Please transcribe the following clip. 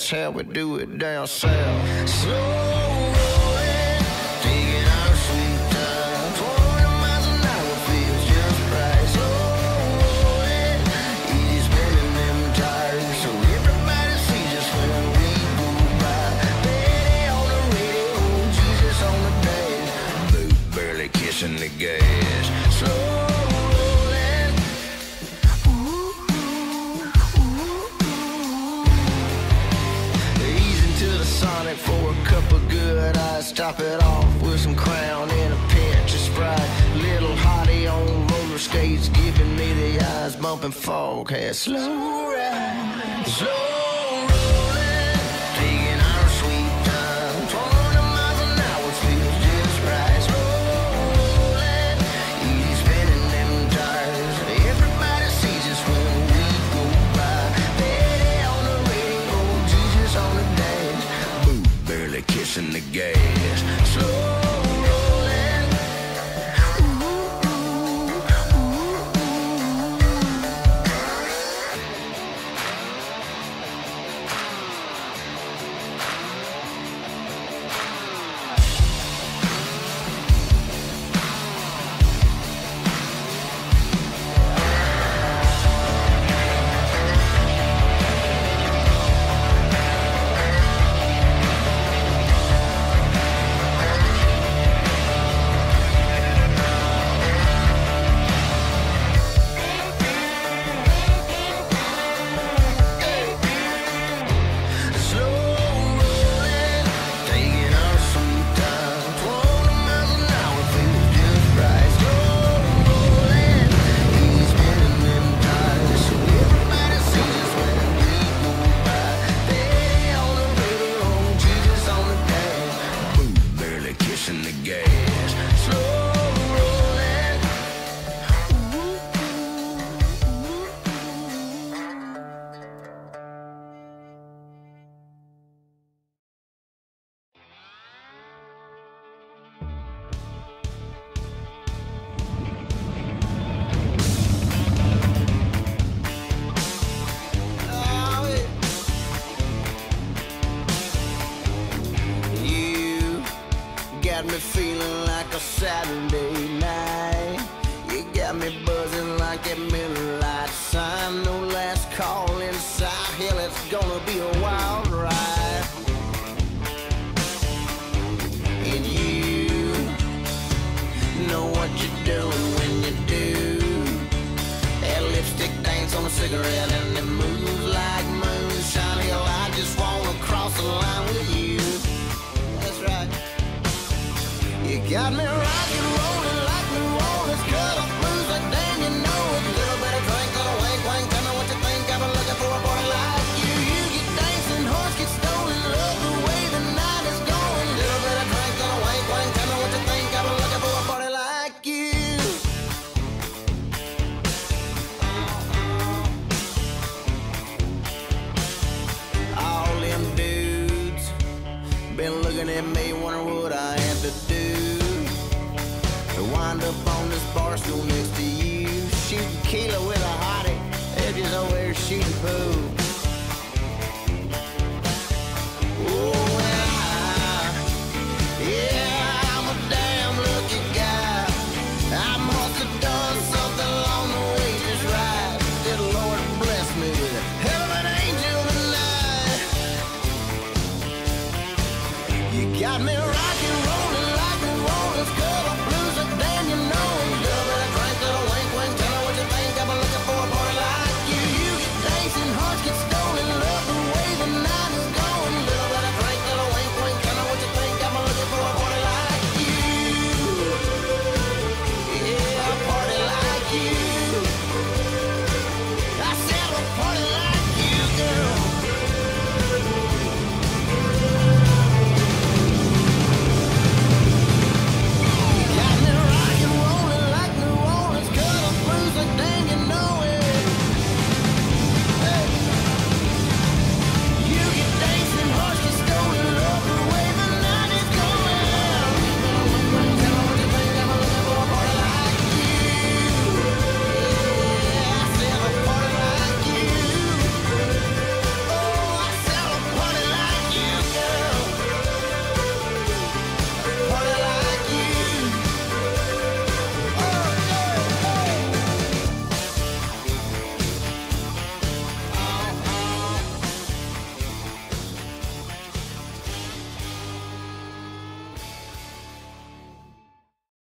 that's how we do it down south. Slow rolling, taking our sweet time. 20 miles an hour feels just right. Slow rolling, easy spinning them tires, so everybody sees us when we go by. Betty on the radio, Jesus on the dash, boot barely kissing the gas. Slow rolling, easing to the Sonic for a cup of good ice. Top it off with some Crown and a pinch of Sprite. Little hottie on roller skates, giving me the eyes, bumping fog. Had slow ride, slow rolling, taking our sweet time. 20 miles an hour feels just right. Slow rolling, easy spinning them tires. Everybody sees us when we go by. Betty on the radio, Jesus on the dash, boot barely kissing the gas. Slow rolling, got me feeling like a Saturday night. You got me buzzing like that Miller Lite sign. No last call inside. Hell, it's gonna be a wild ride. And you know what you're doing when you do that lipstick dance on a cigarette and it moves like moonshine. Hell, I just wanna cross the line with you. That's right. You got me rockin', rollin' like New Orleans, cut off blues like damn, you know it. Little bit of drink, little wink, wink, tell me what you think. I've been looking for a boy like you. You get dancing, horse get stolen, love the way the night is going. Little bit of drink, little wink, wink, tell me what you think. I've been looking for a boy like you. All them dudes been looking at me, wondering what I had to do to wind up on this bar stool next to you, shooting Keela with a hottie. They're just over there shooting pool. Oh, yeah, I'm a damn lucky guy. I must have done something along the way just right. Did the Lord bless me with a hell of an angel tonight. You got me rockin', rollin' like New Orleans,